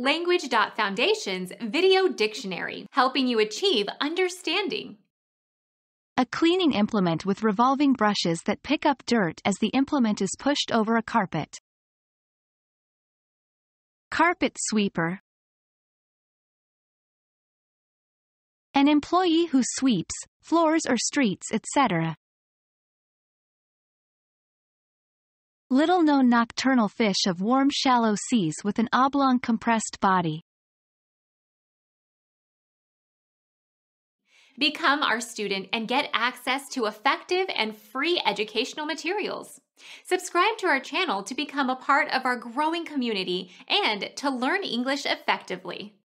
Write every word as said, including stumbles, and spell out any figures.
Language dot Foundation's Video Dictionary, helping you achieve understanding. A cleaning implement with revolving brushes that pick up dirt as the implement is pushed over a carpet. Carpet sweeper. An employee who sweeps floors or streets, et cetera. Little-known nocturnal fish of warm shallow seas with an oblong compressed body. Become our student and get access to effective and free educational materials. Subscribe to our channel to become a part of our growing community and to learn English effectively.